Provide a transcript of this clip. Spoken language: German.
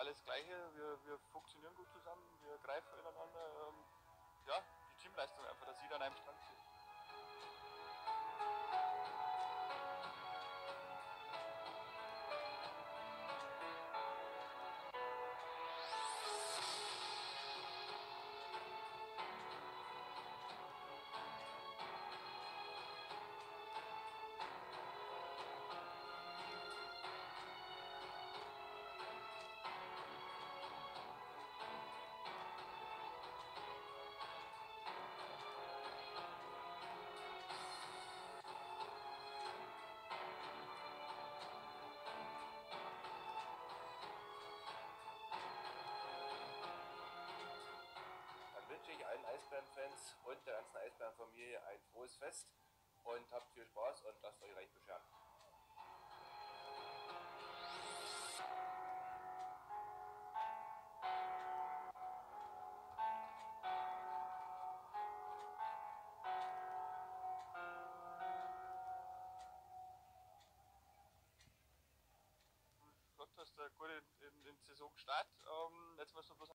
alles Gleiche. Wir funktionieren gut zusammen, wir greifen ineinander. Ja, die Teamleistung einfach, dass jeder an einem Strang zieht. Dann wünsche ich allen Eisbärenfans und der ganzen Eisbärenfamilie ein frohes Fest und habt viel Spaß und lasst euch reich bescheren. Du gesagt hast, gut in Saisonstart. Jetzt müssen wir bloß